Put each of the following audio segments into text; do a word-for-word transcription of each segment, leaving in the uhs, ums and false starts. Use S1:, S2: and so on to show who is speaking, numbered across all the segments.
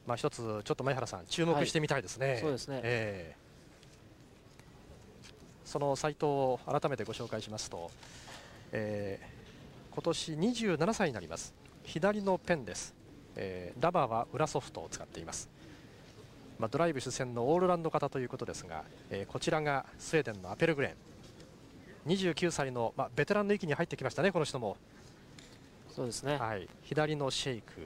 S1: まあ一つちょっと前原さん注目してみたいですね。はい、
S2: そうですね、
S1: えー、その斉藤を改めてご紹介しますと、えー、今年にじゅうななさいになります。左のペンです。えー、ラバーは裏ソフトを使っています。まあ、ドライブ主戦のオールラウンド型ということですが、えー、こちらがスウェーデンのアペルグレン、にじゅうきゅうさいの、まあ、ベテランの域に入ってきましたね、この人も。
S2: そうですね、
S1: はい、左のシェイク、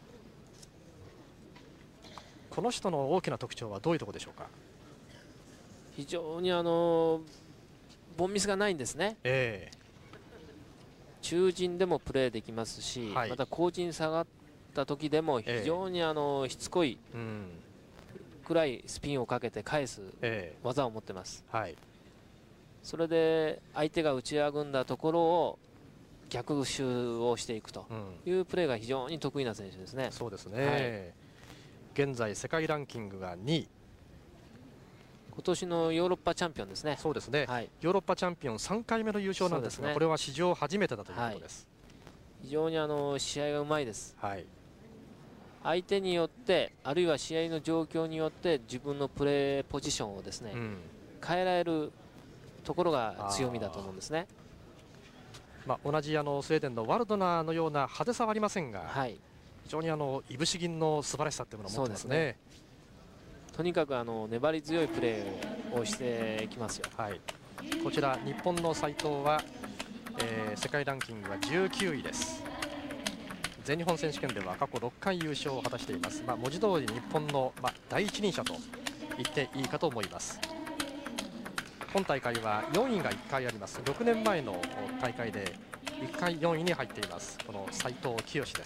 S1: この人の大きな特徴はどういうところでしょうか。
S2: 非常にあのボンミスがないんですね。
S1: え
S2: ー、中陣でもプレーできますし、はい、また後陣下がった時でも非常にあのしつこいくらいスピンをかけて返す技を持ってます。
S1: はい、
S2: それで相手が打ちあぐんだところを逆襲をしていくというプレーが非常に得意な選手ですね。
S1: そうですね、はい、現在世界ランキングがにい、
S2: 今年のヨーロッパチャンピオンですね。
S1: そうですね、はい、ヨーロッパチャンピオンさんかいめの優勝なんですが、ね、これは史上初めてだということです。
S2: はい、非常にあの試合がうまいです。
S1: はい、
S2: 相手によってあるいは試合の状況によって自分のプレーポジションをですね、うん、変えられるところが強みだと思うんですね。
S1: まあ、同じあのスウェーデンのワルドナーのような派手さはありませんが、はい、非常にあのいぶし銀の素晴らしさというものを持ってますね。ね、
S2: とにかくあの粘り強いプレーをしていきますよ。
S1: はい、こちら日本の斉藤は、えー、世界ランキングはじゅうきゅういです。全日本選手権では過去ろっかい優勝を果たしています。まあ、文字通り日本の、まあ、第一人者と言っていいかと思います。今大会はよんいがいっかいあります。ろくねんまえの大会でいっかいよんいに入っています。この斉藤清です。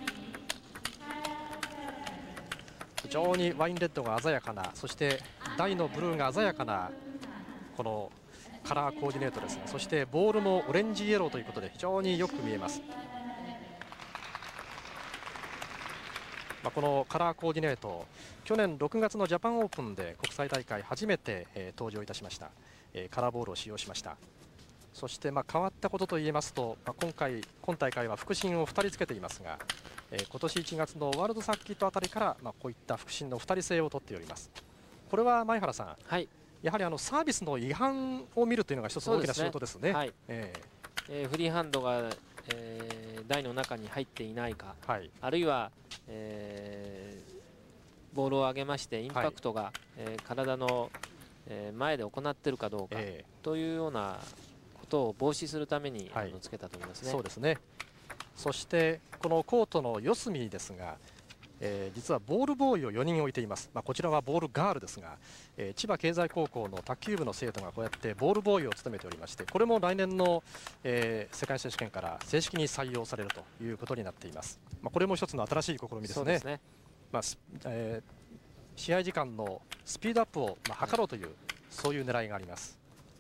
S1: 非常にワインレッドが鮮やかな、そして台のブルーが鮮やかなこのカラーコーディネートですね。そしてボールもオレンジイエローということで非常によく見えます。まあ、このカラーコーディネート、去年ろくがつのジャパンオープンで国際大会初めて、えー、登場いたしました。えー、カラーボールを使用しました。そしてまあ変わったことといいますと、まあ、今回今大会は腹心をふたりつけていますが、えー、今年いちがつのワールドサーキットあたりから、まあ、こういった腹心のふたり制を取っております。これは前原さん、はい、やはりあのサービスの違反を見るというのが一つ大きな仕事ですね。はい、
S2: えーえー、フリーハンドが、えー、台の中に入っていないか、はい、あるいは、えー、ボールを上げましてインパクトが、はい、えー、体の、えー、前で行っているかどうか、えー、というようなことを防止するために、はい、あのつけたと思いますね。
S1: そうですね。そしてこのコートの四隅ですが、えー、実はボールボーイをよにん置いています。まあ、こちらはボールガールですが、えー、千葉経済高校の卓球部の生徒がこうやってボールボーイを務めておりまして、これも来年の、えー、世界選手権から正式に採用されるということになっています。まあ、これも一つの新しい試みですね。そうですね。まあえー、試合時間のスピードアップを、まあ、測ろうという、はい、そういう狙いがあります。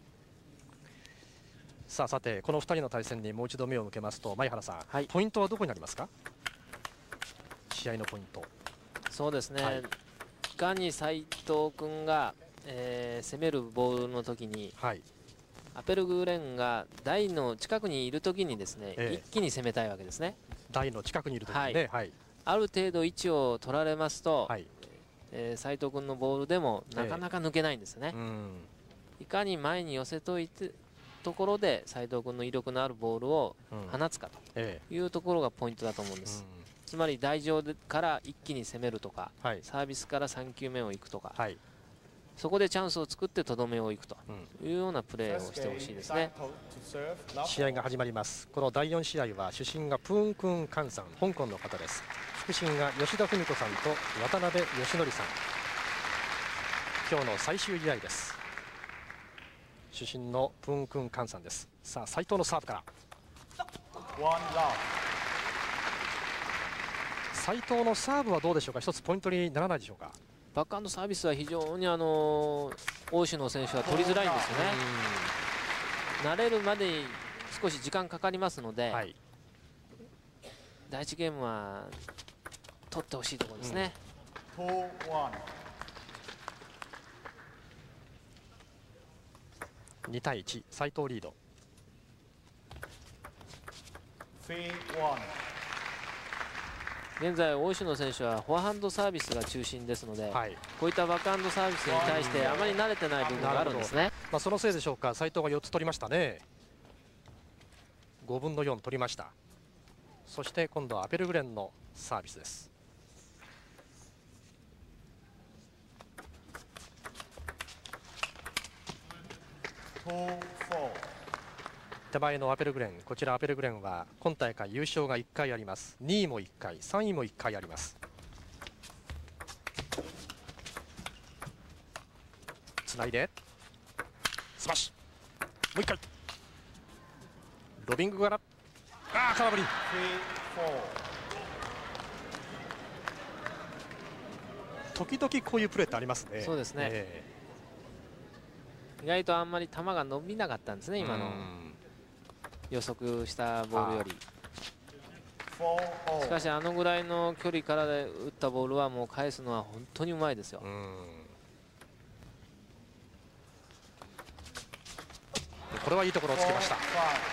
S1: さあ、さてこのふたりの対戦にもう一度目を向けますと、前原さん、はい、ポイントはどこになりますか。試合のポイント。
S2: そうですね、はい、いかに斉藤君が、えー、攻めるボールの時に、はい、アペルグーレンが台の近くにいる時にですね、えー、一気に攻めたいわけですね。
S1: 台の近くにいる時にね、はいはい、
S2: ある程度位置を取られますと、はい、えー、斉藤君のボールでもなかなか抜けないんですね。えー、うんいかに前に寄せといてところで斉藤君の威力のあるボールを放つかというところがポイントだと思うんです。うん、つまり台上から一気に攻めるとか、はい、サービスからさん球目をいくとか、はい、そこでチャンスを作ってとどめをいくというようなプレーをしてほしいですね。
S1: 試合が始まります。このだいよん試合は主審がプーンクンカンさん、香港の方です。副審が吉田文子さんと渡辺義則さん。今日の最終試合です。主審のプーンクンカンさんです。さあ、斉藤のサーブから斉藤のサーブはどうでしょうか。一つポイントにならないでしょうか。
S2: バックハンドサービスは非常にあの欧州の選手は取りづらいんですよね。慣れるまでに少し時間かかりますので、はい、だいいちゲームは取ってほしいところですね。うん、
S1: に対いち、斉藤リード。
S2: 現在、大石野選手はフォアハンドサービスが中心ですので、
S1: はい、
S2: こういったバックハンドサービスに対してあまり慣れてない部分があるんですね。
S1: まあ、そのせいでしょうか、斉藤がよっつ取りましたね。ごぶんのよん取りました。そして今度はアペルグレンのサービスです。手前のアペルグレン、こちらアペルグレンは今大会優勝がいっかいあります。にいもいっかい、さんいもいっかいあります。つないでスマッシュ、もういっかいロビングから、ああ空振り。時々こういうプレーってありますね。
S2: そうですね、えー、意外とあんまり球が伸びなかったんですね、今の予測したボールより。しかしあのぐらいの距離からで打ったボールはもう返すのは本当にうまいですよ。
S1: これはいいところをつけました。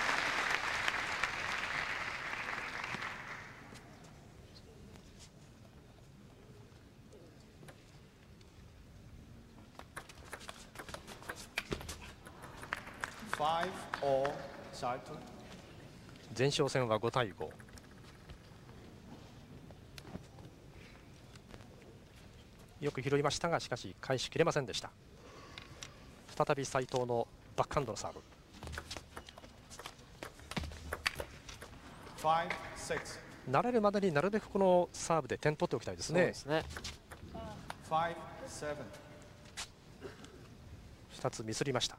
S1: 前哨戦はごたいご。よく拾いましたが、しかし返しきれませんでした。再び斉藤のバックハンドのサーブ。慣れるまでになるべくこのサーブで点取っておきたいですね。そうですね。ふたつミスりました。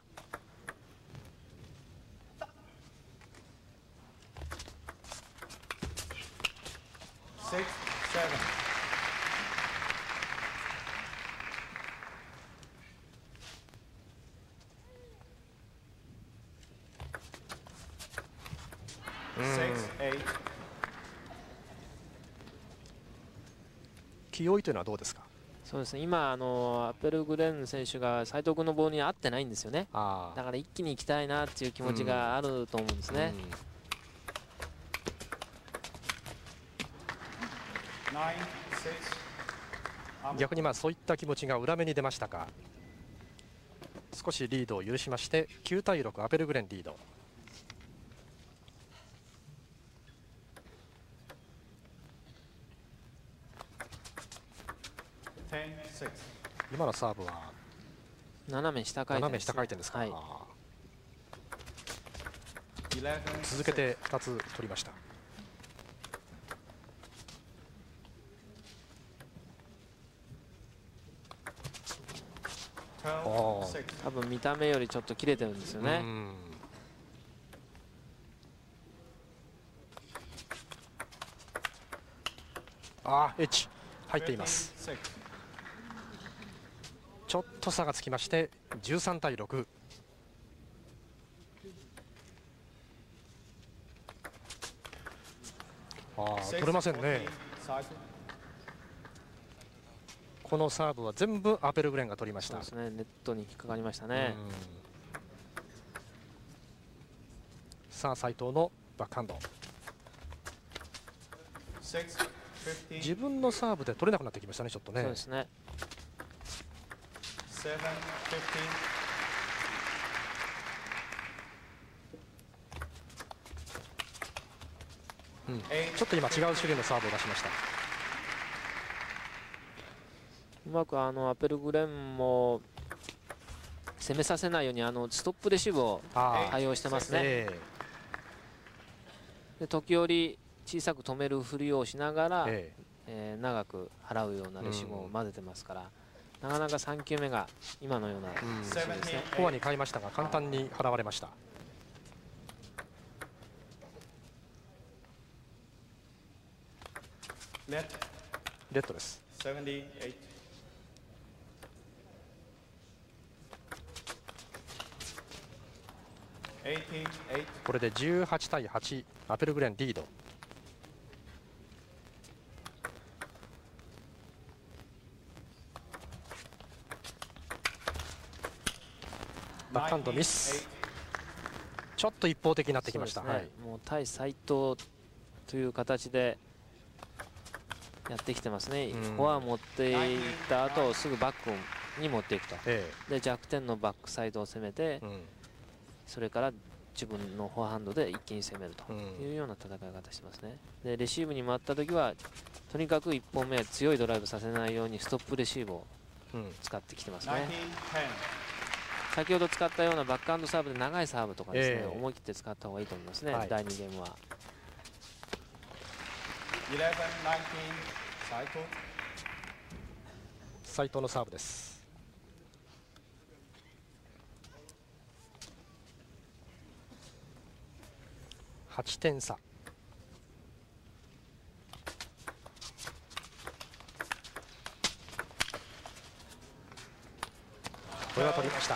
S1: 気負いというのはどうですか。
S2: そうですね、今あのアペルグレン選手が斉藤君のボールに合ってないんですよね。だから一気に行きたいなっていう気持ちがあると思うんですね。
S1: 逆にまあそういった気持ちが裏目に出ましたか。少しリードを許しましてきゅうたいろく、アペルグレンリード。今のサーブは
S2: 斜め下回転、
S1: 斜め下回転ですか。はい、続けてふたつ取りました。
S2: 多分見た目よりちょっと切れてるんですよね。
S1: あー、エッジ入っています。ちょっと差がつきましてじゅうさんたいろく。あー、取れませんね。このサーブは全部アペルグレンが取りました。
S2: そうですね、ネットに引っかかりましたね。
S1: さあ斉藤のバックハンド。自分のサーブで取れなくなってきましたね、ちょっとね。
S2: そうですね。
S1: うん、ちょっと今違う種類のサーブを出しました。
S2: うまくあのアペルグレンも攻めさせないようにあのストップレシーブを対応してますね。えー、で時折小さく止めるふりをしながら、えーえー、長く払うようなレシーブを混ぜてますから、うん、なかなかさんきゅうめが今のようなレシーブですね。
S1: フォアに変えましたが簡単に払われました。レッドです。これでじゅうはちたいはち、アペルグレンリード。バックハンドミス。ちょっと一方的になってきました。
S2: ね、はい、もう対斉藤という形でやってきてますね。フォア持っていった後すぐバックに持っていくと、ええ、で弱点のバックサイドを攻めて、うん、それから自分のフォアハンドで一気に攻めるというような戦い方してますね。でレシーブに回った時はとにかくいっぽんめ強いドライブさせないようにストップレシーブを使ってきてますね。うん、先ほど使ったようなバックハンドサーブで長いサーブとかですね、えー、思い切って使った方がいいと思いますね、はい、だいにゲームは。
S1: 斉藤のサーブです。はちてん差。これは取りました。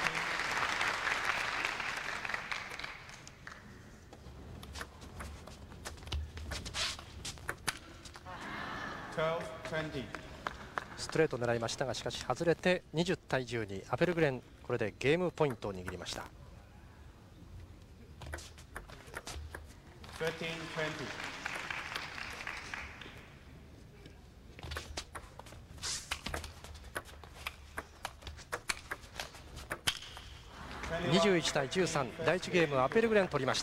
S1: ストレートを狙いましたが、しかし外れてにじゅうたいじゅうに、アペルグレンこれでゲームポイントを握りました。にじゅういちたいじゅうさん、だいいちゲームアペルグレン取りました。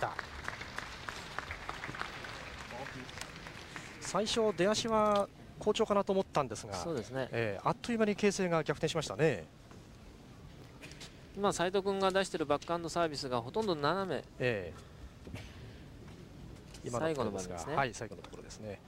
S1: 最初出足は好調かなと思ったんですが、
S2: そうですね、
S1: えー、あっという間に形勢が逆転しましたね。
S2: 今斉藤君が出しているバックハンドサービスがほとんど斜め、えー、今の最後の場面ですね。
S1: はい、最後のところですね。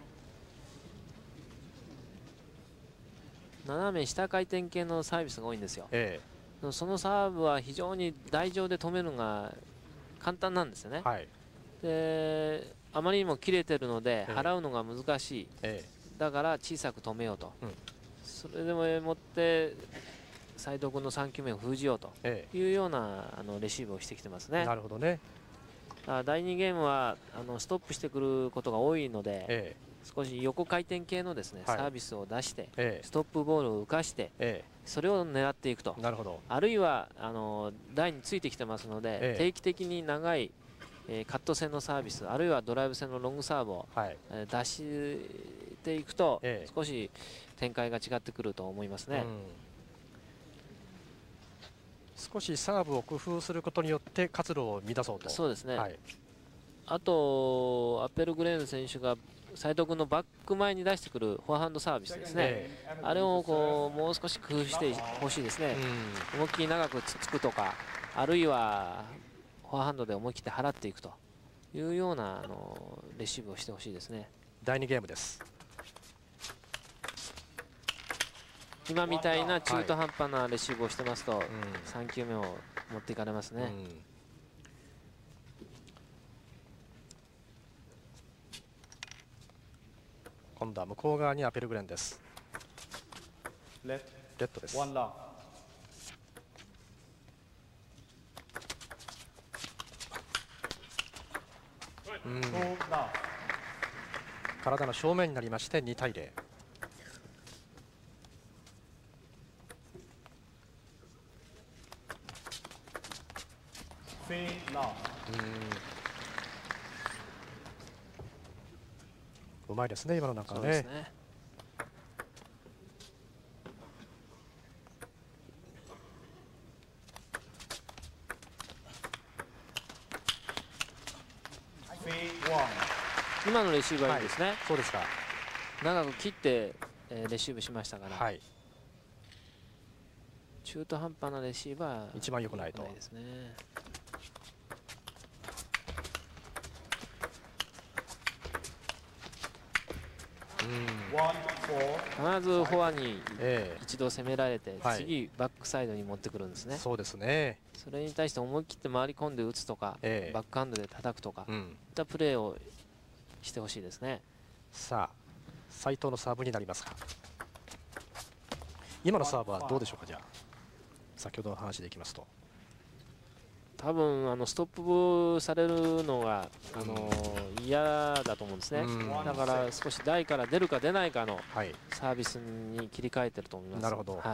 S2: 斜め下回転系のサービスが多いんですよ。えー、そのサーブは非常に台上で止めるのが簡単なんですよね。はい、であまりにも切れてるので払うのが難しい、ええ、だから小さく止めようと、うん、それでももって斉藤君のさん球目を封じようというようなあのレシーブをしてきてますね。
S1: なるほどね。
S2: だいにゲームはあのストップしてくることが多いので、ええ、少し横回転系のですね、はい、サービスを出して、ええ、ストップボールを浮かして、ええ、それを狙っていくと。なるほど。あるいはあの台についてきてますので、ええ、定期的に長いえー、カット線のサービスあるいはドライブ線のロングサーブを、はい、えー、出していくと、ええ、少し展開が違ってくると思いますね。うん、
S1: 少しサーブを工夫することによって活路を乱そうと。
S2: そうですね、はい、あとアペルグレーン選手が斉藤君のバック前に出してくるフォアハンドサービスですね、ええ、あれをこうもう少し工夫してほしいですね。うん、思いっきり長くつつくとかあるいはフォアハンドで思い切って払っていくというようなあのレシーブをしてほしいですね。
S1: だいにゲームです。
S2: 今みたいな中途半端なレシーブをしてますと、はい、さん球目を持っていかれますね。うん、
S1: 今度は向こう側にアペルグレンです。レッドです。うん、体の正面になりましてにたいゼロ。うまいですね今の中はね。
S2: 今のレシーブはいいですね。はい、
S1: そうですか。
S2: 長く切って、えー、レシーブしましたから、はい、中途半端なレシーブは
S1: 一番良くないと。
S2: ですね。必ずフォアに一度攻められて、えー、次バックサイドに持ってくるんですね。
S1: そうですね。
S2: それに対して思い切って回り込んで打つとか、えー、バックハンドで叩くとか、うん、いったプレーをしてほしいですね。
S1: さあ斉藤のサーブになりますか。今のサーブはどうでしょうか。じゃあ先ほどの話でいきますと
S2: 多分あのストップされるのがあの嫌だと思うんですね。だから少し台から出るか出ないかのサービスに切り替えてると思います。
S1: なるほど。はい、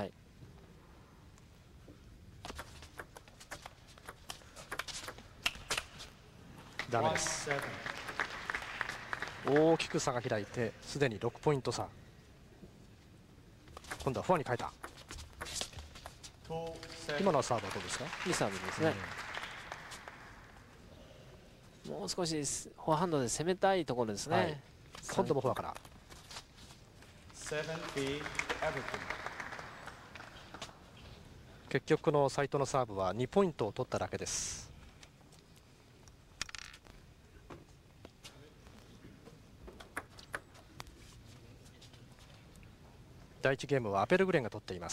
S1: ダメです。 大きく差が開いてすでにろくポイント差。今度はフォアに変えた。今のはサーブはどうですか？
S2: いいサーブですね、うん、もう少しフォアハンドで攻めたいところですね、はい、
S1: 今度もフォアから。結局この斉藤のサーブはにポイントを取っただけです。だいいちゲームはアペルグレンが取っています。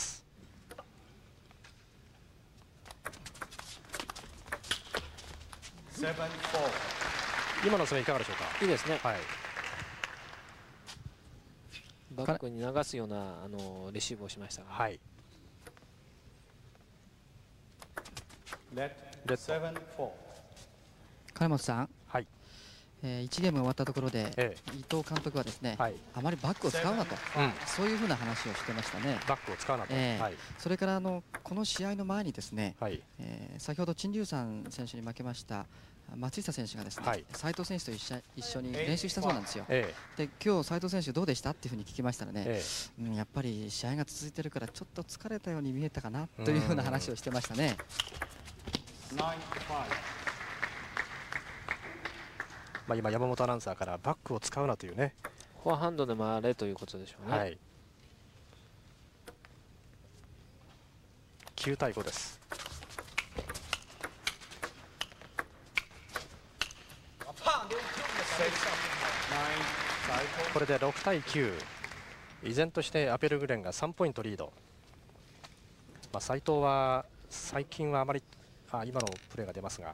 S1: 今の攻めいかがでしょうか？
S2: いいですね、
S1: はい、
S2: バックに流すようなあのレシーブをしましたが、
S1: はい、
S3: 金本さん、
S1: はい、
S3: えー、いちゲーム終わったところで、ええ、伊藤監督はですね、はい、あまりバックを使うなと、うん、そういうふうな話をしてましたね。
S1: バックを使うなと、
S3: えーはい、それからあのこの試合の前にですね、はい、えー、先ほど陳龍山選手に負けました松下選手がですね、はい、斉藤選手と一緒一緒に練習したそうなんですよ。ええ、で今日斉藤選手どうでしたっていうふうに聞きましたらね、ええ、うん、やっぱり試合が続いてるからちょっと疲れたように見えたかなというふうな話をしてましたね。
S1: まあ今山本アナウンサーからバックを使うなというね、
S2: フォアハンドで回れということでしょうね。はい、
S1: きゅうたいごです。これでろくたいきゅう、依然としてアペルグレンがさんポイントリード。まあ、斉藤は最近はあまりあ今のプレーが出ますが、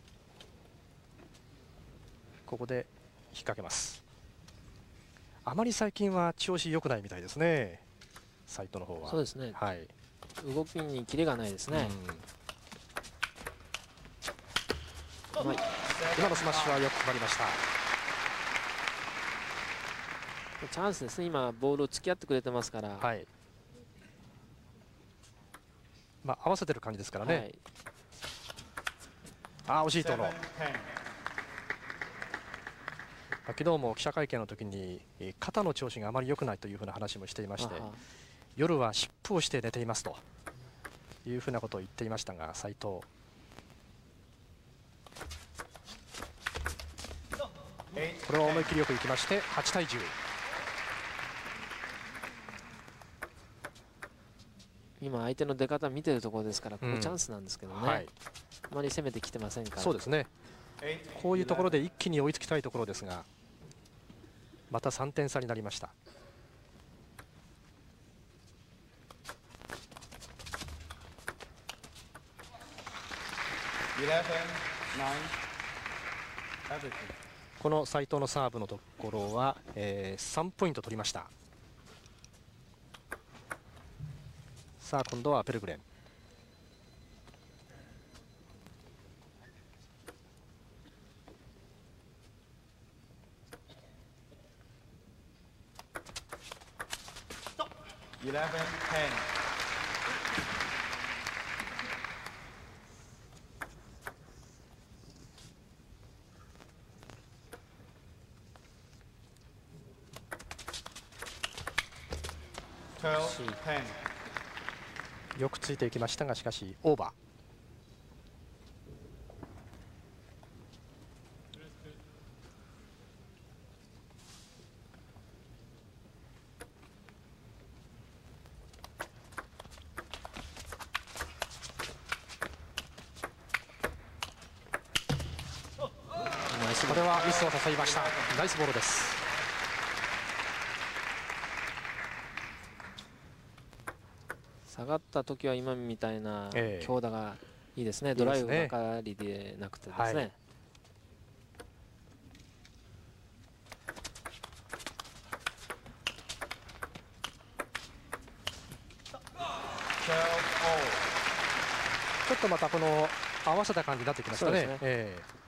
S1: ここで引っ掛けます。あまり最近は調子良くないみたいですね、斉藤の方は。
S2: そうですね、
S1: はい、
S2: 動きにキレがないですね。
S1: うん、まあ、今のスマッシュはよく決まりました。
S2: チャンスですね、今ボールを付き合ってくれてますから、はい、
S1: まあ、合わせてる感じですからね。はい、あ惜しいところ。昨日も記者会見の時に肩の調子があまり良くないというふうな話もしていまして、夜は湿布をして寝ていますというふうなことを言っていましたが、斉藤、これは思い切りよくいきましてはちたいじゅう。
S2: 今相手の出方見てるところですから、ここチャンスなんですけどね、うん、はい、あまり攻めてきてませんから。
S1: そうですね、こういうところで一気に追いつきたいところですが、またさんてん差になりました。この斉藤のサーブのところは、えー、さんポイント取りました。さあ今度はアペルグレン。じゅういちじゅう。よくついていきましたが、しかしオーバー。これはミスを誘いました。ナイスボールです。
S2: 下がった時は今みたいな強打がいいですね。ドライブばかりでなくてですね。
S1: ちょっとまたこの合わせた感じになってきましたね。えー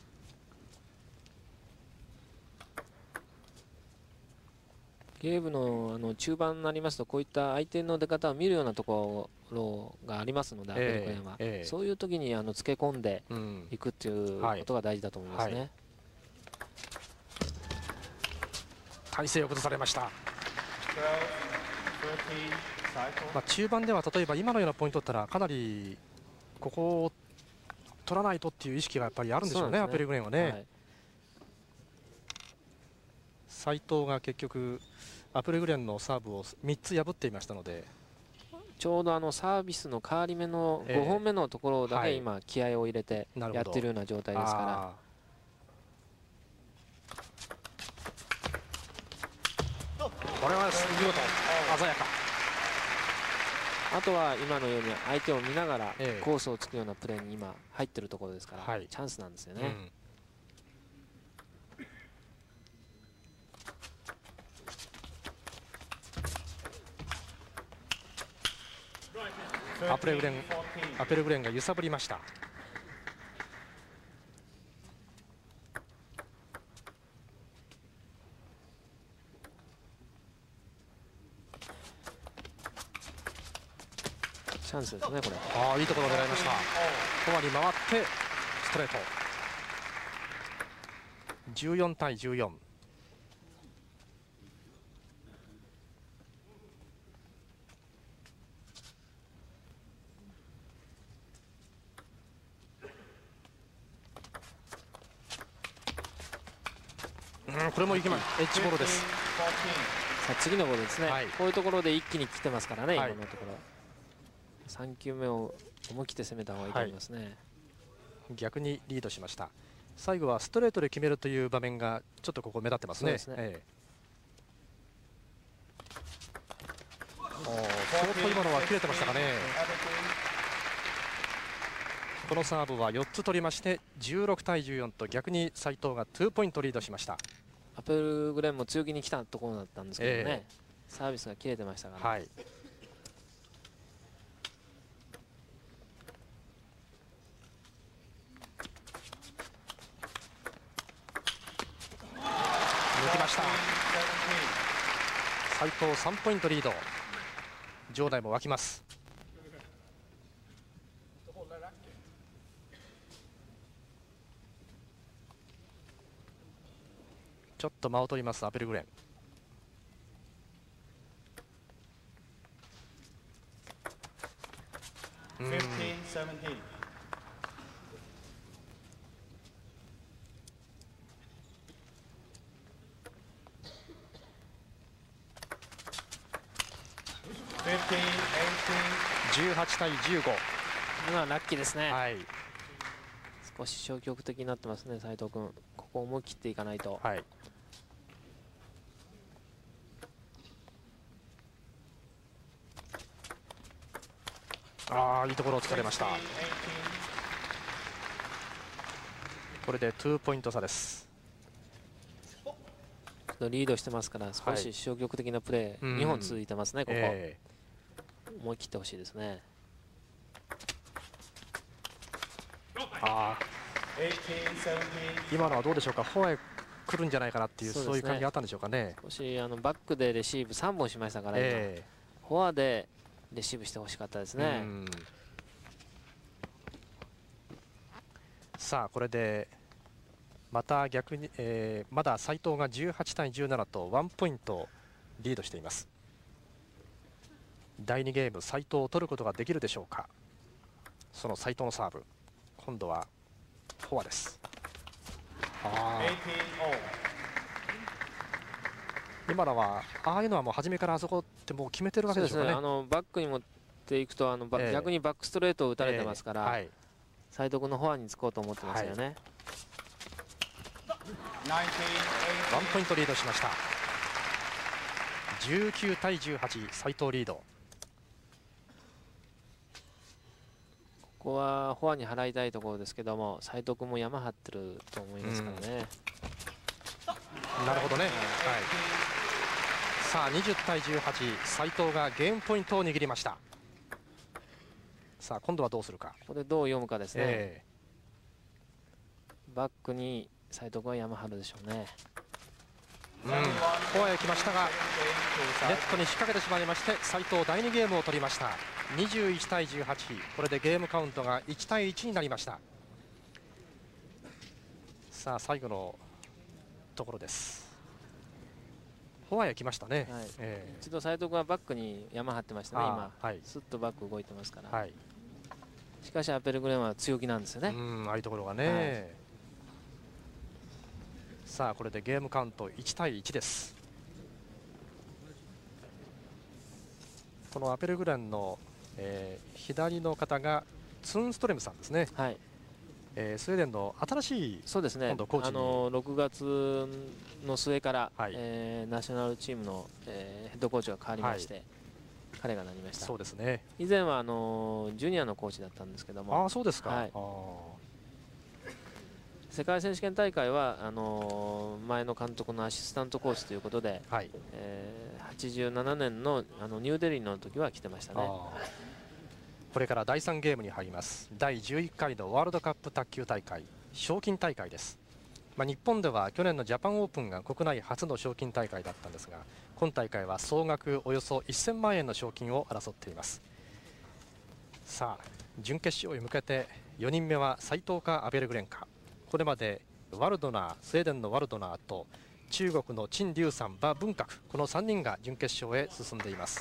S2: ゲームのあの中盤になりますと、こういった相手の出方を見るようなところがありますので、アペルグレンは、えー、そういう時にあのつけ込んでいくっていうことが大事だと思いますね。
S1: 体勢を崩されました。まあ中盤では例えば今のようなポイントだったらかなりここを取らないとっていう意識がやっぱりあるんでしょうね、アペルグレンはね。はい、斉藤が結局アペルグレンのサーブをみっつ破っていましたので、
S2: ちょうどあのサービスの変わり目のごほんめのところだけ今気合を入れてやってるような状態ですから、
S1: これは見事鮮やか。
S2: あとは今のように相手を見ながらコースをつくようなプレーに今入ってるところですから、チャンスなんですよね。
S1: うん、アペルグレン、アペルグレンが揺さぶりました。
S2: チャンスですね、これ。
S1: ああ、いいところを狙いました。フォアに回ってストレート。じゅうよんたいじゅうよん。うん、これもいきます。エッジボールです。
S2: さあ次のボールですね、はい、こういうところで一気に来てますからね、はい、今のところさんきゅうめを思い切って攻めた方がいいと思いますね、はい、
S1: 逆にリードしました。最後はストレートで決めるという場面がちょっとここ目立ってますね。そうですね、ええ、相当今のは切れてましたかね。このサーブはよっつ取りましてじゅうろくたいじゅうよんと逆に斉藤がにポイントリードしました。
S2: アペルグレンも強気に来たところだったんですけどね、えー、サービスが切れてましたから、はい、
S1: 抜きました。斉藤さんポイントリード。場内も沸きます。ちょっと間を取りますアペルグレン。うん、じゅうはちたいじゅうご。
S2: 今はラッキーですね、
S1: はい、
S2: 少し消極的になってますね斉藤君。ここ思い切っていかないと、
S1: はい、ああ、いいところを突かれました。これでにポイント差です。
S2: リードしてますから少し消極的なプレー、はい、にほん続いてますね、ここ、えー、思い切ってほしいですね。
S1: あ今のはどうでしょうか、フォアへ来るんじゃないかなっていう、そうですね、そういう感じがあったんでしょうかね。
S2: 少しあのバックでレシーブさんぼんしましたから、えー、フォアでレシーブしてほしかったですね。
S1: さあこれでまた逆に、えー、まだ斉藤がじゅうはちたいじゅうななとワンポイントリードしています。だいにゲーム斉藤を取ることができるでしょうか。その斉藤のサーブ、今度はフォアです。あ今のはああいうのはもう初めからあそこってもう決めてるわけでしょうかね。
S2: あのバックに持っていくとあの、えー、逆にバックストレートを打たれてますから、えーはい、斉藤君のフォアにつこうと思ってますよね。
S1: はい、ワンポイントリードしました。じゅうきゅうたいじゅうはち、斉藤リード。
S2: ここはフォアに払いたいところですけども、斉藤君も山張ってると思いますからね。
S1: なるほどね、はい、さあにじゅうたいじゅうはち、斉藤がゲームポイントを握りました。さあ今度はどうするか。
S2: ここでどう読むかですね、えー、バックに斉藤君は山張るでしょうね。
S1: うん、フォアへ来ましたがネットに引っ掛けてしまいまして、斉藤だいにゲームを取りました。にじゅういちたいじゅうはち、これでゲームカウントがいちたいいちになりました。さあ最後のところです。 フォアへ来ましたね、
S2: はい、えー、一度斉藤君はバックに山張ってましたね、今、はい、すっとバック動いてますから、はい、しかしアペルグレンは強気なんですよね、
S1: うん、ああいうところがね、はい、さあこれでゲームカウントいちたいいちです。このアペルグレンの、えー、左の方がツンストレムさんですね、はい、えー、スウェーデンの新しい
S2: そうですね、
S1: 今度コーチに、
S2: あのろくがつの末から、はい、えー、ナショナルチームの、えー、ヘッドコーチが変わりまして、はい、彼がなりました。
S1: そうですね、
S2: 以前はあのジュニアのコーチだったんですけども、
S1: あ、そうですか、はい、あ、
S2: 世界選手権大会はあの前の監督のアシスタントコーチということで、はい、えー、はちじゅうななねん の, あのニューデリーの時は来てましたね。
S1: これからだいさんゲームに入ります。だいじゅういっかいのワールドカップ卓球大会、賞金大会です。まあ、日本では去年のジャパンオープンが国内初の賞金大会だったんですが、今大会は総額およそせんまんえんの賞金を争っています。さあ準決勝へ向けてよにんめは斉藤かアベルグレンか。これまでワルドナー、スウェーデンのワルドナーと中国の陳龍さん、馬文覚、このさんにんが準決勝へ進んでいます。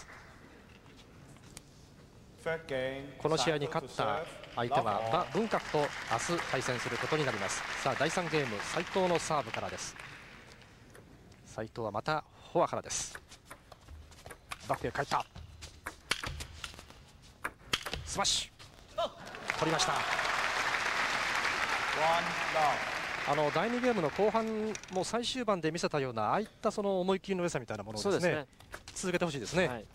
S1: この試合に勝った相手は馬文覚と明日対戦することになります。さあだいさんゲーム、斉藤のサーブからです。斉藤はまたフォアからです。バックへ帰った、スマッシュ取りました。あのだいにゲームの後半も最終盤で見せたようなああいったその思い切りの良さみたいなものをですね、ですね、続けてほしいですね。はい、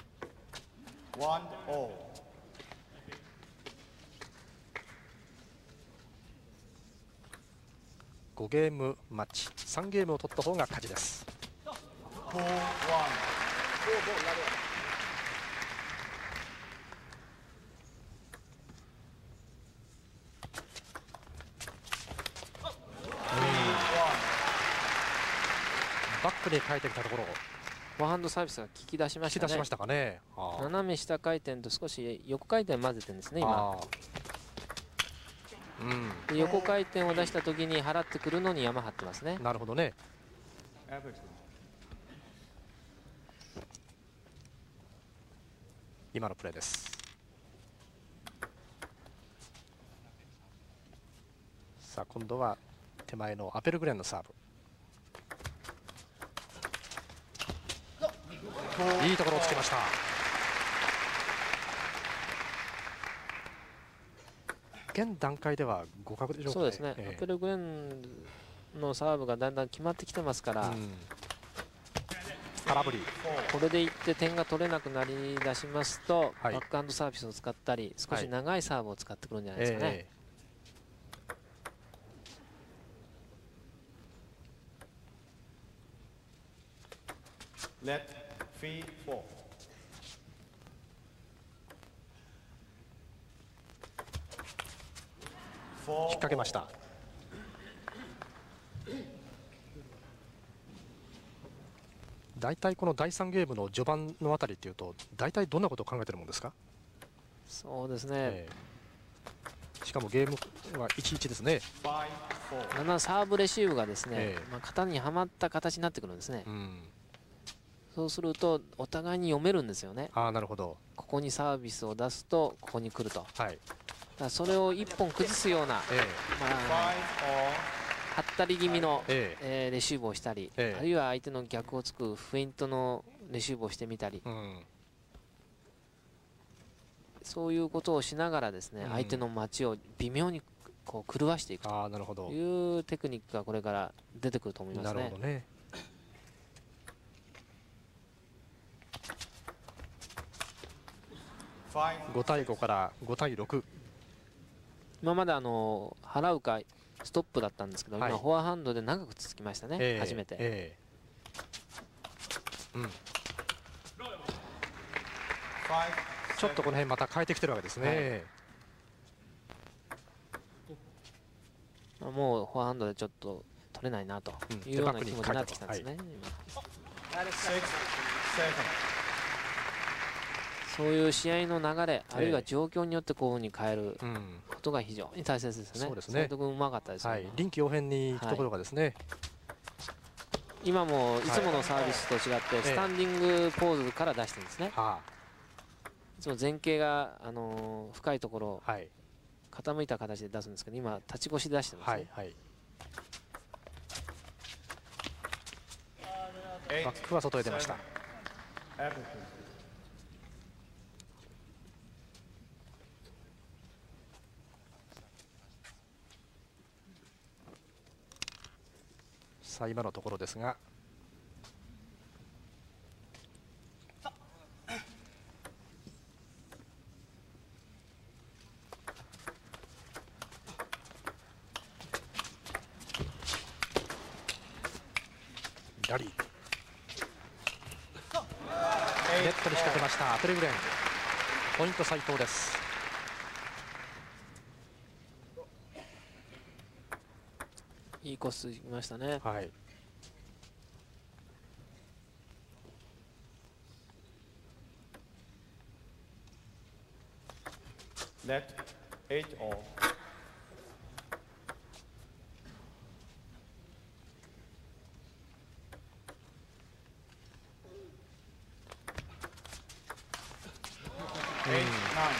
S1: ごゲームマッチ、さんゲームを取った方が勝ちです。バックに変えてきたところ、
S2: フォアハンドサービスが効き出しましたね。
S1: 効き出しましたかね。
S2: 斜め下回転と少し横回転混ぜてるんですね、今。うん、横回転を出したときに払ってくるのに山張ってますね。
S1: なるほどね。今のプレーです。さあ今度は手前のアペルグレンのサーブ、いいところをつけました。現段階では互角でしょうかね。
S2: そうですね、えー、アペルグレンのサーブがだんだん決まってきてますから、うん、
S1: 空振り、
S2: これでいって点が取れなくなりだしますと、はい、バックハンドサービスを使ったり少し長いサーブを使ってくるんじゃないですかね。はい、えー
S1: Let three, four. 引っ掛けました。大体このだいさんゲームの序盤のあたりっていうと大体どんなことを考えてるもんですか。
S2: そうですね、
S1: えー、しかもゲームはいちいちですね。
S2: だんだんサーブレシーブがですね、えーまあ、型にはまった形になってくるんですね。うん、そうするとお互いに読めるんですよね。
S1: あ、なるほど。
S2: ここにサービスを出すとここに来ると、はい、だそれをいっぽん崩すような、えーまあ、はったり気味の、えーえー、レシーブをしたり、えー、あるいは相手の逆をつくフェイントのレシーブをしてみたり、うん、そういうことをしながらですね、うん、相手の待ちを微妙にこう狂わしていくというテクニックがこれから出てくると思いますね。なるほどね。
S1: ごたいごからごたいろく。
S2: 今まであの払うかストップだったんですけど、はい、今フォアハンドで長く続きましたね、えー、初めて、え
S1: ーうん、ちょっとこの辺また変えてきてるわけですね。
S2: はい、もうフォアハンドでちょっと取れないなというような気持ちになってきたんですね。そういう試合の流れ、あるいは状況によってこういうふうに変えることが非常に大切ですね。そうですね。斉藤君うまかったですね。はい、
S1: 臨機応変にいくところがですね。
S2: 今もいつものサービスと違ってスタンディングポーズから出してるんですね。いつも前傾が、あのー、深いところ、はい、傾いた形で出すんですけど、今立ち腰で出してますね。はいはい、
S1: バックは外へ出ました。さあ今のところですが、ラリーネットに仕掛けました。アプレグレン、ポイント斉藤です。
S2: いいコースいきましたね。はい。
S4: Net eight all. Eight nine.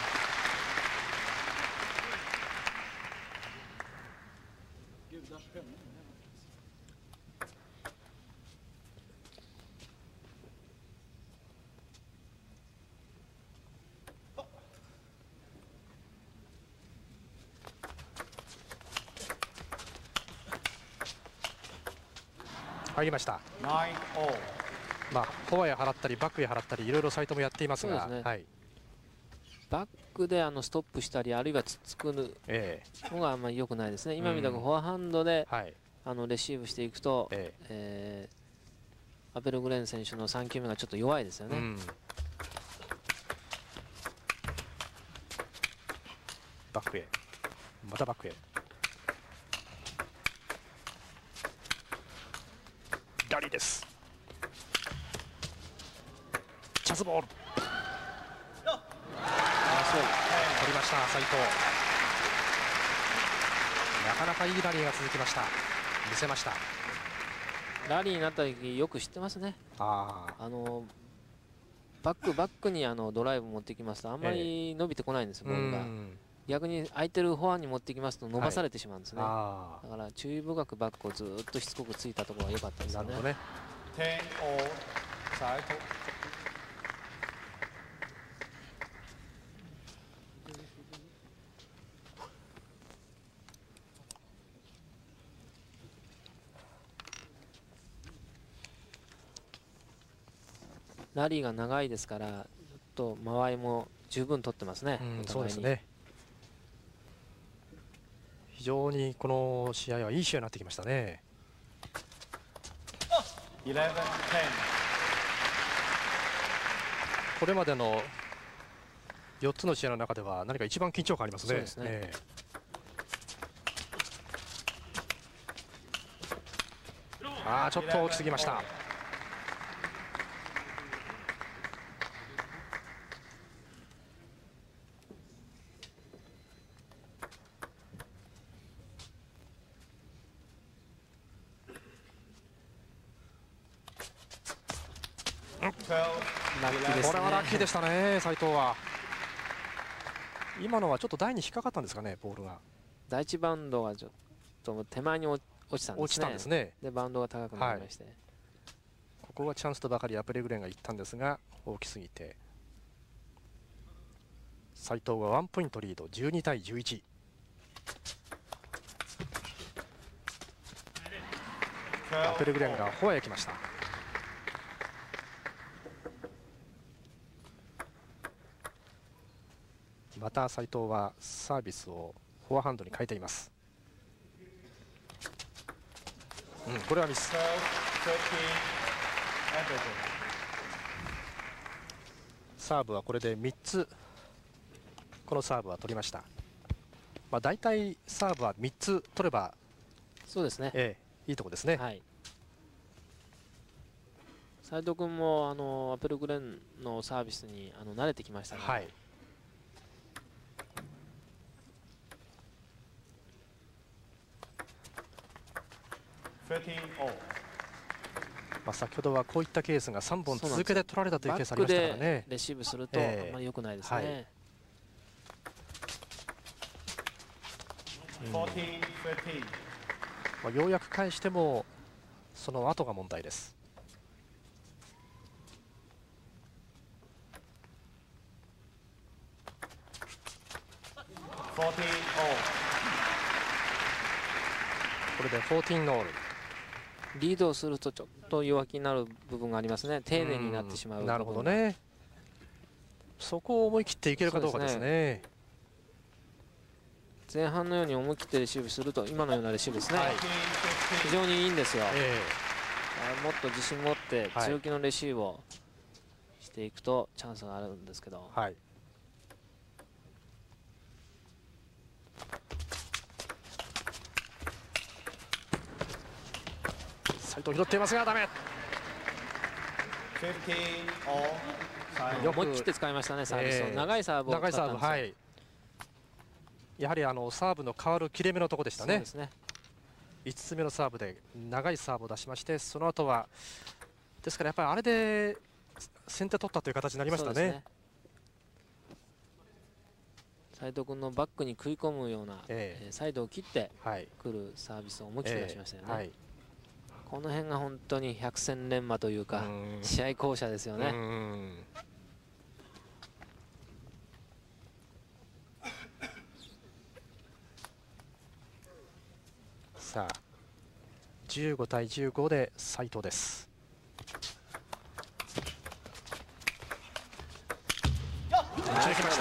S1: 入りました。まあフォアへ払ったりバックへ払ったりいろいろサイトもやっていますが、
S2: ね、はい、バックであのストップしたりあるいはつつくのがあんまり良くないですね。今みたくフォアハンドで、はい、あのレシーブしていくと、ええー、アペルグレン選手のさん球目がちょっと弱いですよね。うん、
S1: バックへ、またバックへ。ラリーです。チャンスボール。取りました斉藤。なかなかいいラリーが続きました。見せました。
S2: ラリーになった時よく知ってますね。ああのバックバックにあのドライブ持ってきますとあんまり伸びてこないんですよ、ボールが。逆に空いてるフォアに持ってきますと伸ばされてしまうんですね。はい、だから注意深くバックをずっとしつこくついたところが良かったですよね。なるほどね。ラリーが長いですからちょっと間合いも十分取ってますね。
S1: うん、そうですね。非常にこの試合はいい試合になってきましたね。これまでのよっつの試合の中では何か一番緊張感ありますね。そうですね。えー、ああちょっと大きすぎました。これはラッキーでしたね、斉藤は。今のはちょっと台に引っかかったんですかね、ボールが。
S2: 第一バウンドがちょっと手前に落ちたんですね。落ちたんですね。でバウンドが高くなりまして、はい、
S1: ここはチャンスとばかりアプレグレンが言ったんですが大きすぎて斉藤がワンポイントリード、じゅうにたいじゅういち。アプレグレンがフォアへ来ました。また斉藤はサービスをフォアハンドに変えています。うん、これはミス。サーブはこれでみっつこのサーブは取りました。まあ、大体サーブはみっつ取れば
S2: そうですね、
S1: ええ、いいとこですね。はい、
S2: 斉藤君もあのアペルグレンのサービスにあの慣れてきましたね。はい、
S1: まあ先ほどはこういったケースがさんぼん続けて取られたというケースありましたからね。
S2: レシーブするとあんまり良くないですね。はい、
S1: まあようやく返してもその後が問題です。これでじゅうよんオール。
S2: リードをするとちょっと弱気になる部分がありますね。丁寧になってしまう。
S1: なるほどね。そこを思い切っていけるかどうかですね。
S2: 前半のように思い切ってレシーブすると今のようなレシーブですね、はい、非常にいいんですよ、えー、もっと自信持って強気のレシーブをしていくとチャンスがあるんですけど、はい、
S1: 斉藤拾っていますがダメ。
S2: 思い切って使いましたね、サービスを、えー、長いサーブを使ったんですよ。はい、
S1: やはりあのサーブの変わる切れ目のところでしたね。そうですね。いつつめのサーブで長いサーブを出しまして、その後はですからやっぱりあれで先手取ったという形になりましたね。
S2: 斉藤君のバックに食い込むような、えー、サイドを切ってくるサービスを思い切って出しましたよね。えーはい、この辺が本当に百戦錬磨というか試合巧者ですよね。
S1: さあじゅうごたいじゅうごで斉藤です。打ち抜きました。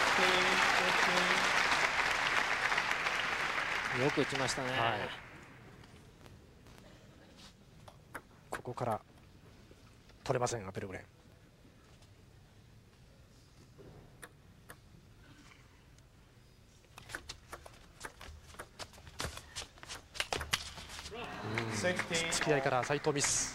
S2: よく打ちましたね、はい、
S1: ここから取れませんアペルグレン。突き合いから斉藤ミス。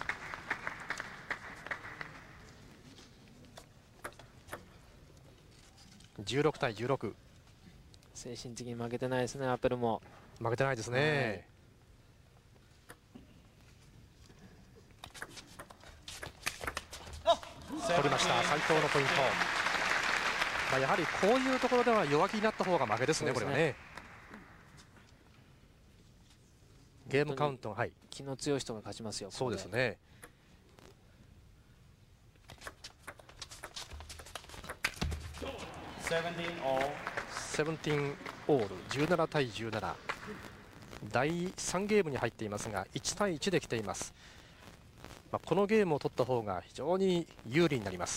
S1: じゅうろくたいじゅうろく。
S2: 精神的に負けてないですね、アペルも。
S1: 負けてないですね。はい、取りました斉藤のポイント。まあやはりこういうところでは弱気になった方が負けですね、これはね。ゲームカウント、はい、
S2: 気の強い人が勝ちますよ。
S1: そうですね。じゅうななオール、じゅうななたいじゅうなな。だいさんゲームに入っていますがいちたいいちで来ています。まあこのゲームを取った方が非常に有利になります。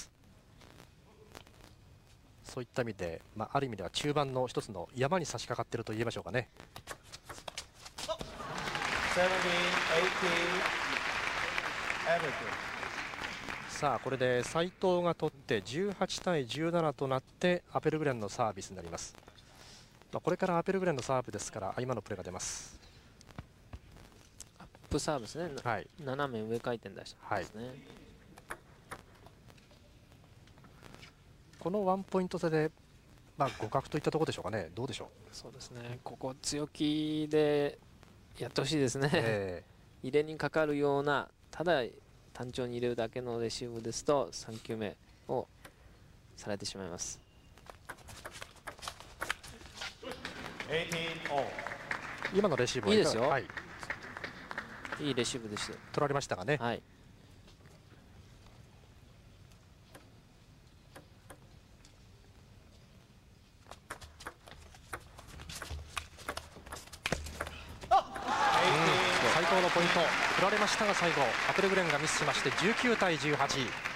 S1: そういった意味で、まあ、ある意味では中盤の一つの山に差し掛かっていると言えましょうかね。さあこれで斉藤が取ってじゅうはちたいじゅうななとなってアペルグレンのサービスになります。まあこれからアペルグレンのサーブですから今のプレーが出ます。
S2: アップサーブですね、はい、斜め上回転出したんですね、はい、
S1: このワンポイント差で、まあ、互角といったところでしょうかね。どうでしょう。
S2: そうですね、ここ強気でやってほしいですね、えー、入れにかかるような、ただ単調に入れるだけのレシーブですとさん球目をされてしまいます。
S1: 今のレシーブはい
S2: いですよ、はい、いいレシーブでした。
S1: 取られましたがね、はい、斉藤のポイント取られましたが最後アペルグレンがミスしましてじゅうきゅうたいじゅうはち。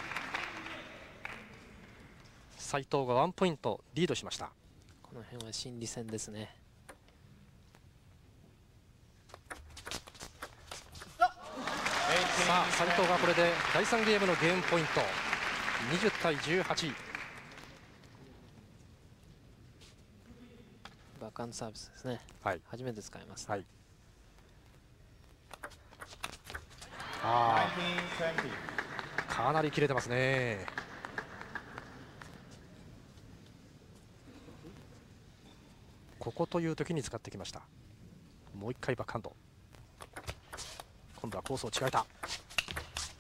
S1: 斉藤がワンポイントリードしました。
S2: この辺は心理戦ですね。
S1: さあ斉藤がこれでだいさんゲームのゲームポイントにじゅうたいじゅうはち。
S2: バックハンドサービスですね、はい、初めて使います、はい、
S1: あかなり切れてますね。ここという時に使ってきました。もう一回バックハンド。今度はコースを違えた。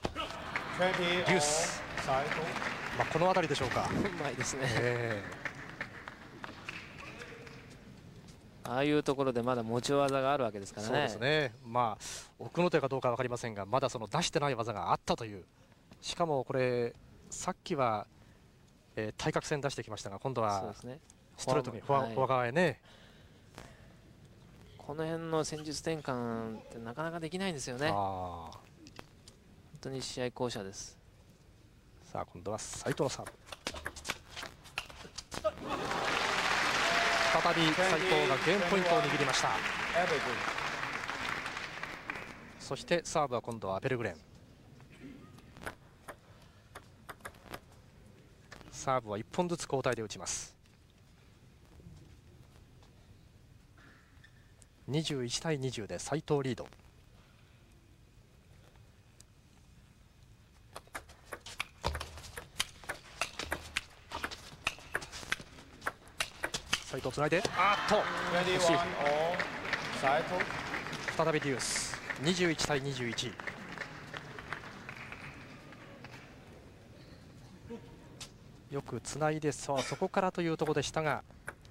S1: デュース、まあ、この辺りでしょうか。
S2: うまいですね、
S1: え
S2: ー、ああいうところでまだ持ち技があるわけですからね。
S1: そうですね、まあ、奥の手かどうか分かりませんが、まだその出してない技があったという、しかもこれ、さっきは、えー、対角線出してきましたが、今度はストレートにフォア、はい、フォア側へね。
S2: この辺の戦術転換ってなかなかできないんですよね。本当に試合巧者です。
S1: さあ今度は斉藤のサーブ。再び斉藤がゲームポイントを握りました。そしてサーブは今度はアペルグレン。サーブはいっぽんずつ交代で打ちます。にじゅういちたいにじゅうで斉藤リード。斉藤つないで、あっと惜しい。再びデュース。にじゅういちたいにじゅういち。よくつないで、そうそこからというところでしたが、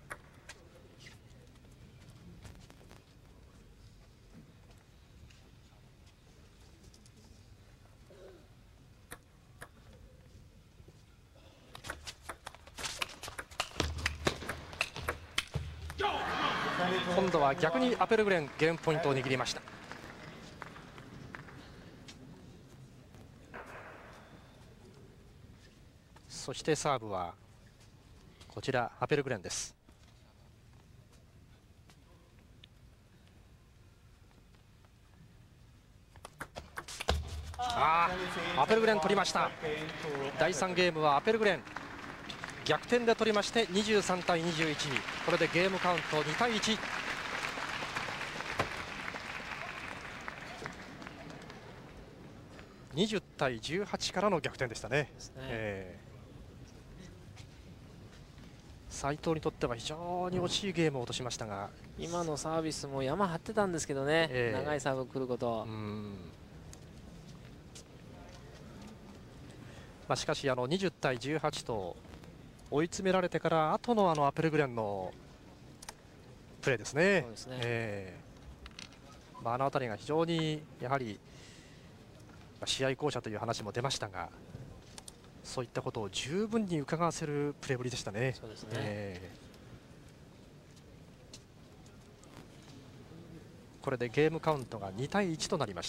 S1: 今度は逆にアペルグレンゲームポイントを握りました。そしてサーブはこちらアペルグレンです。ああ、アペルグレン取りました。だいさんゲームはアペルグレン逆転で取りましてにじゅうさんたいにじゅういち。これでゲームカウントにたいいち。にじゅうたいじゅうはちからの逆転でしたね。えー、斉藤にとっては非常に惜しいゲームを落としましたが、
S2: 今のサービスも山張ってたんですけどね、えー、長いサーブ来ること。うん、
S1: まあ、しかしあのにじゅうたいじゅうはちと追い詰められてから後のあのアペルグレンのプレーですね。そうですね、えーまあ、あの辺りが非常にやはり試合巧者という話も出ましたが、そういったことを十分に伺わせるプレーぶりでしたね。そうですね、えー、これでゲームカウントがにたいいちとなりました。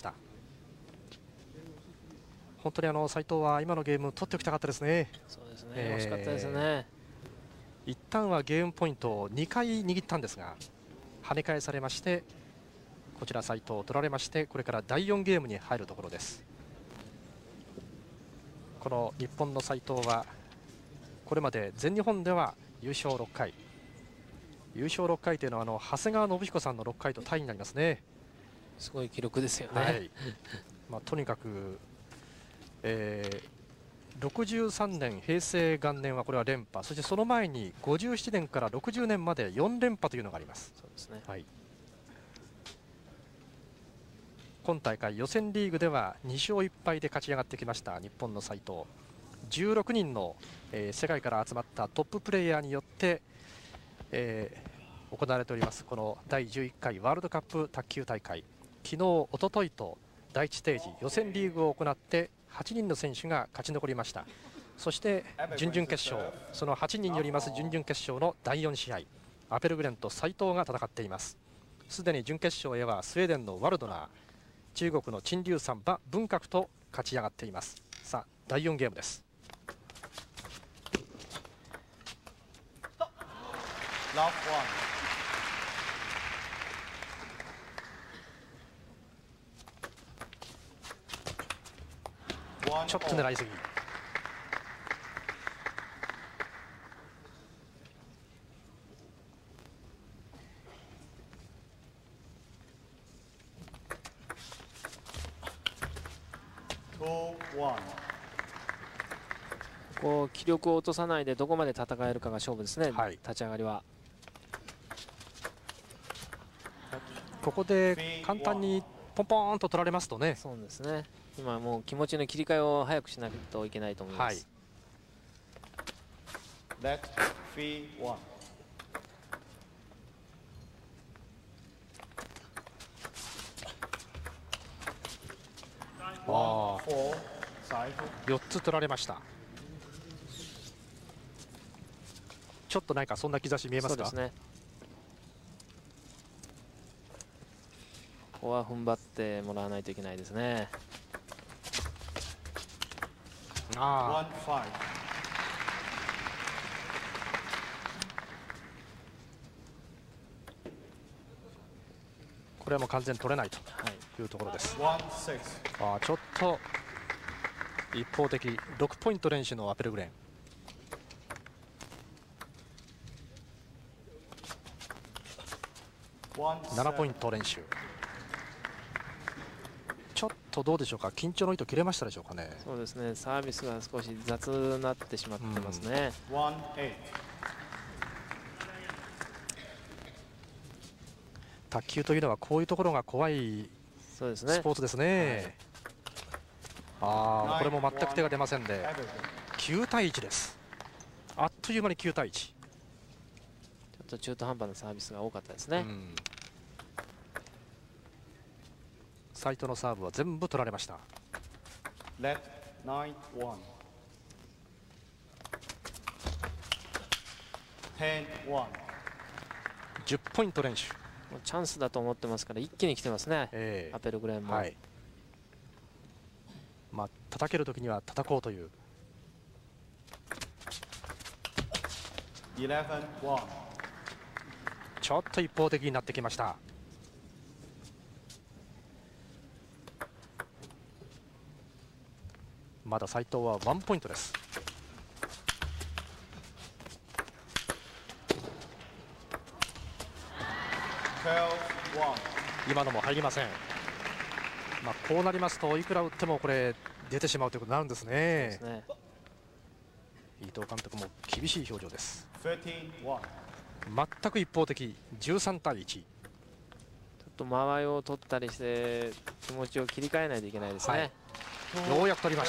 S1: 本当にあの斉藤は今のゲーム取っておきたかったですね。
S2: そうですね、えー、惜しかったですね。
S1: 一旦はゲームポイントをにかい握ったんですが跳ね返されまして、こちら斉藤を取られまして、これからだいよんゲームに入るところです。この日本の斉藤はこれまで全日本では優勝ろっかい、優勝ろっかいというのはあの長谷川信彦さんのろっかいとタイになりますね。
S2: すごい記録ですよね。
S1: はい、まあ、とにかく、えー、ろくじゅうさんねん平成元年はこれは連覇、そしてその前にごじゅうななねんからろくじゅうねんまでよん連覇というのがあります。そうですね、はい、今大会予選リーグではにしょういっぱいで勝ち上がってきました日本の斉藤。じゅうろくにんの、えー、世界から集まったトッププレーヤーによって、えー、行われておりますこのだいじゅういっかいワールドカップ卓球大会、昨日、おとといとだいいちステージ予選リーグを行ってはちにんの選手が勝ち残りました。そして準々決勝、そのはちにんによります準々決勝のだいよん試合、アペルグレンと斉藤が戦っています。すでに準決勝へはスウェーデンのワルドナー、中国の陳龍さん、馬文覚と勝ち上がっています。さあだいよんゲームです。ちょっと狙いすぎ。
S2: こう気力を落とさないでどこまで戦えるかが勝負ですね、はい、立ち上がりは。
S1: ここで簡単にポンポンと取られますとね、
S2: そうですね、 今もう気持ちの切り替えを早くしないといけないと思います。
S4: はい、
S1: あよっつ取られました。ちょっと何かそんな兆し見えますか。
S2: そうですね。ここは踏ん張ってもらわないといけないですね。
S1: あこれはもう完全に取れないというところです。あちょっと一方的ろくポイント連取のアペルグレン。ななポイント連取。ちょっとどうでしょうか、緊張の糸切れましたでしょうかね。
S2: そうですね、サービスが少し雑になってしまってますね。
S1: 卓球というのはこういうところが怖いスポーツですね。ああこれも全く手が出ませんできゅうたいいちです。あっという間にきゅうたいいち。
S2: ちょっと中途半端なサービスが多かったですね。
S1: 斉藤のサーブは全部取られました。じゅっポイント連取。
S2: チャンスだと思ってますから一気に来てますね、えー、アペルグレンも、はい、
S1: まあ叩けるときには叩こうという。ちょっと一方的になってきました。まだ斉藤はワンポイントです。今のも入りません。まあこうなりますといくら打ってもこれ出てしまうということになるんですね。そうですね。伊藤監督も厳しい表情です。全く一方的。じゅうさんたいいち。ちょ
S2: っと間合いを取ったりして気持ちを切り替えないといけないですね。
S1: はい、ようやく取りました。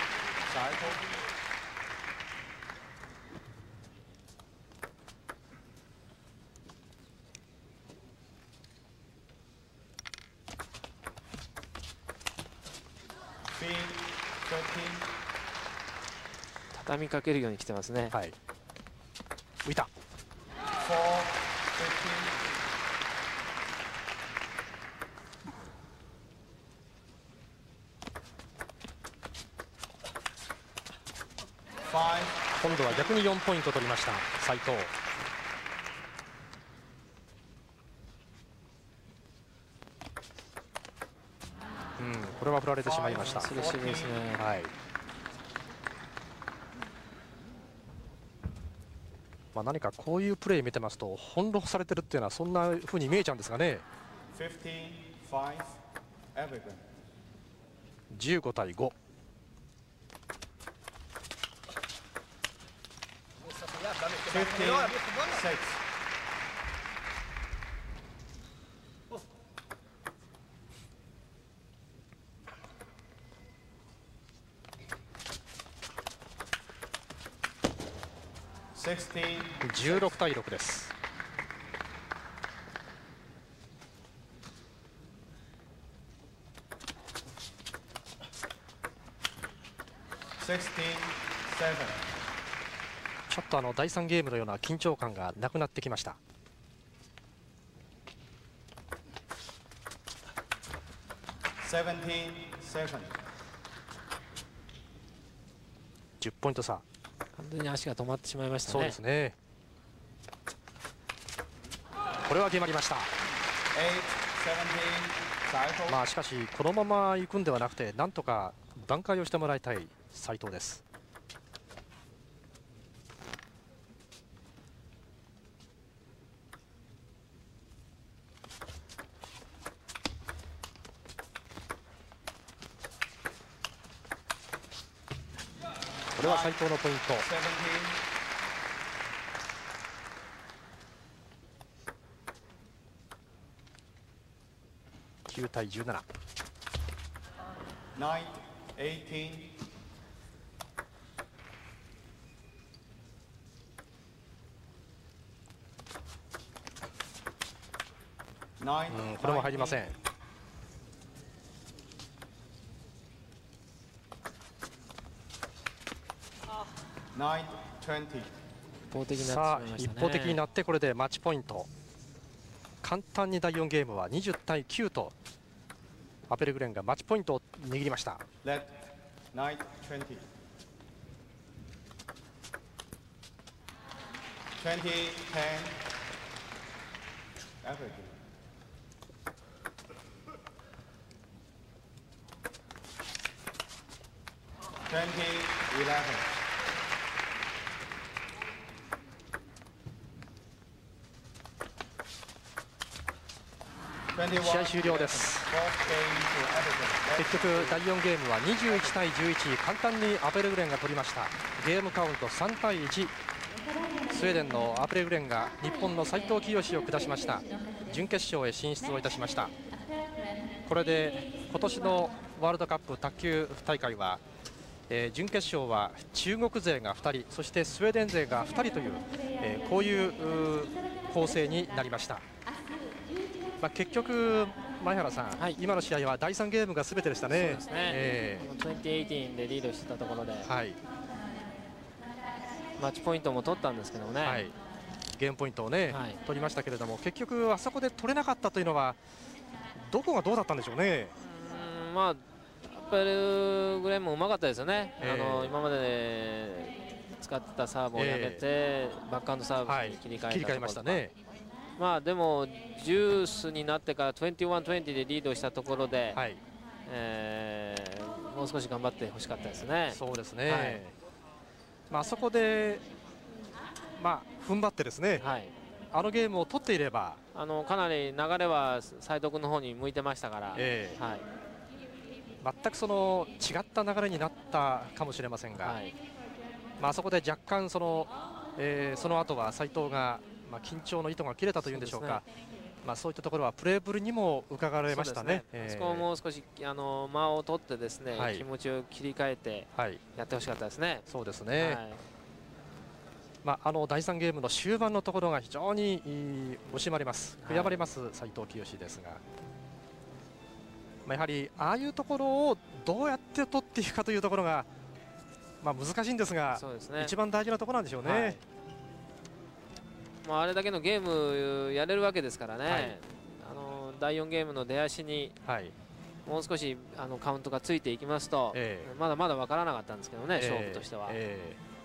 S2: 畳みかけるように来てますね。
S1: はい。浮いた。今度は逆によんポイント取りました斉藤。うん、これは振られてしまいました。
S2: 苦しいですね。
S1: はい。まあ何かこういうプレー見てますと翻弄されてるっていうのはそんなふうに見えちゃうんですかね。じゅうごたいご。じゅうろくたいろくです。ちょっとあのだいさんゲームのような緊張感がなくなってきました。じゅっポイント差。
S2: 完全に足が止まってしまいましたね。
S1: そうですね。これは決まりました。まあしかしこのまま行くんではなくてなんとか挽回をしてもらいたい斉藤です。これは斉藤のポイント。きゅうたいじゅうなな。
S4: nine eighteen. nine
S1: これも入りません。
S4: nine twenty。
S1: さあ一方的になってこれでマッチポイント。簡単にだいよんゲームはにじゅうたいきゅうとアペルグレンがマッチポイントを握りました。
S4: nine twenty。twenty ten。twenty eleven。
S1: 試合終了です。結局だいよんゲームはにじゅういちたいじゅういち、簡単にアペルグレンが取りました。ゲームカウントさんたいいち、スウェーデンのアペルグレンが日本の斉藤清を下しました。準決勝へ進出をいたしました。これで今年のワールドカップ卓球大会は、えー、準決勝は中国勢がふたり、そしてスウェーデン勢がふたりという、えー、こういう構成になりました。まあ、結局、前原さん、はい、今の試合はだいさんゲームがすべてでしたね。
S2: そうですね、えー、にじゅうはちでリードしてたところで、はい、マッチポイントも取ったんですけどね、はい、
S1: ゲームポイントをね、はい、取りましたけれども、結局、あそこで取れなかったというのは、どこがどうだったんでしょうね。
S2: うん、まあ、アペルグレンもうまかったですよね、えー、あの今まで使ってたサーブをやめて、えー、バックハンドサーブに切り替えたところ、はい、切り替えましたね。まあでもジュースになってからにじゅういちにじゅうでリードしたところで、はい、えー、もう少し頑張ってほしかったですね。
S1: そうですね、はい、まあそこで、まあ、踏ん張ってですね、はい、あのゲームを取っていれば
S2: あのかなり流れは斉藤君の方に向いてましたから、えーはい、
S1: 全くその違った流れになったかもしれませんが、はい、まあそこで若干その、えー、その後は斉藤がまあ緊張の糸が切れたというんでしょうか、そうですね、まあそういったところはプレーぶりにも伺われましたね。
S2: そこをもう少しあの間を取ってですね、はい、気持ちを切り替えてやってほしかったですね。
S1: そうですね、はい、まああのだいさんゲームの終盤のところが非常に惜しまれます、悔やまれます斉藤清ですが、まあやはりああいうところをどうやって取っていくかというところがまあ難しいんですが、そうですね、一番大事なところなんでしょうね。はい、
S2: まあ、あれだけのゲームやれるわけですからね、はい、あのだいよんゲームの出足にもう少しあのカウントがついていきますと、えー、まだまだ分からなかったんですけどね、えー、勝負としては。え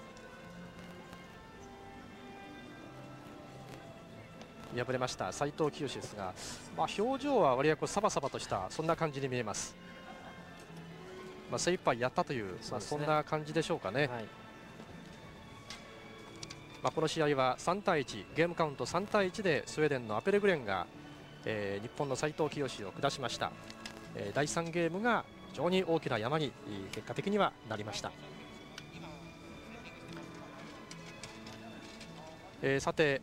S1: ー、敗れました斉藤清ですが、まあ、表情は割合こうサバサバとしたそんな感じに見えます。まあ、精一杯やったという、そ, う、ね、まあ、そんな感じでしょうかね。はい、まあこの試合はさんたいいち、ゲームカウントさんたいいちでスウェーデンのアペルグレンが、えー、日本の斉藤清を下しました。えー、だいさんゲームが非常に大きな山に結果的にはなりました。えー、さて、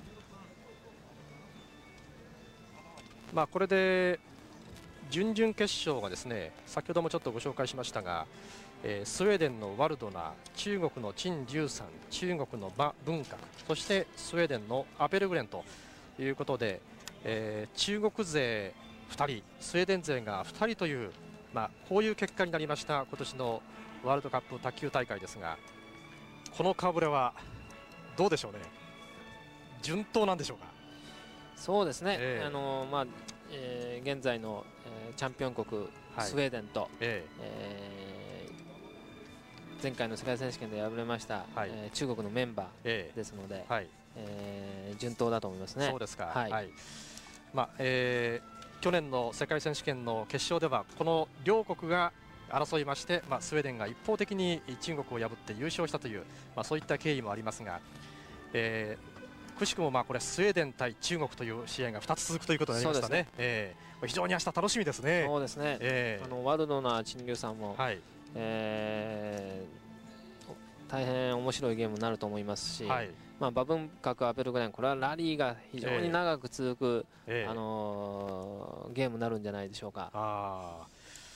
S1: まあ、これで準々決勝がですね、先ほどもちょっとご紹介しましたが、えー、スウェーデンのワルドナー、中国の陳重さん、中国の馬文覚、そしてスウェーデンのアペルグレンということで、えー、中国勢ふたり、スウェーデン勢がふたりという、まあ、こういう結果になりました今年のワールドカップ卓球大会ですが、この顔ぶれはどうでしょうね、順当なんでしょうか。
S2: そうですね、えーあのまあえー、現在の、えー、チャンピオン国、はい、スウェーデンと、えーえー、前回の世界選手権で敗れました、はい、えー、中国のメンバーですので、えーはいえー、順当だと思いますね。
S1: そうですか、はいはい、まあえー、去年の世界選手権の決勝ではこの両国が争いまして、まあ、スウェーデンが一方的に中国を破って優勝したという、まあ、そういった経緯もありますが、えー、くしくもまあこれスウェーデン対中国という試合がふたつ続くということになりましたね。えー、非常に明日楽しみですね。
S2: そうですね、えー、あのワルドナー、陳龍さんも、はいえー、大変面白いゲームになると思いますし、はいまあ、馬文覚、アペルグレン、これはラリーが非常に長く続く、えーあのー、ゲームになるんじゃないでしょうか。あ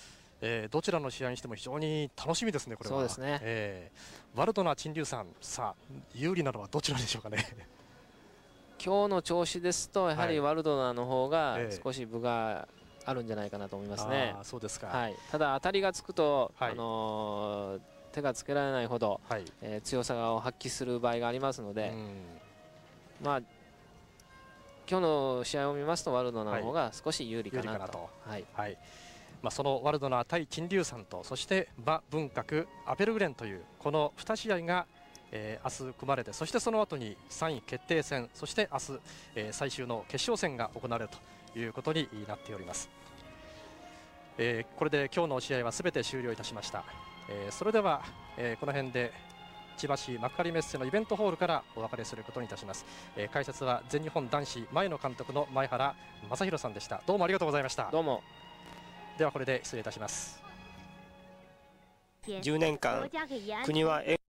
S1: えー、どちらの試合にしても非常に楽しみですね、これは。
S2: そうですね、
S1: えー、ワルドナー、陳龍さん、さあ有利なのはどちらでしょうかね。
S2: 今日の調子ですとやはりワルドナーの方が少し分があるんじゃないかなと思いますね。
S1: あ、そうですか。
S2: はい、ただ当たりがつくと、はい、あのー、手がつけられないほど、はい、えー、強さを発揮する場合がありますので、まあ今日の試合を見ますとワルドナーの方が少し有利かなと。
S1: まあそのワルドナー対陳龍さんと、そして馬文覚アペルグレンというこのに試合が、えー、明日組まれて、そしてその後にさんい決定戦、そして明日、えー、最終の決勝戦が行われるということになっております。えー、これで今日の試合はすべて終了いたしました。えー、それでは、えー、この辺で千葉市幕張メッセのイベントホールからお別れすることにいたします。えー、解説は全日本男子前の監督の前原正弘さんでした。どうもありがとうございました。
S2: どうも。
S1: ではこれで失礼いたします。
S5: じゅうねんかん国は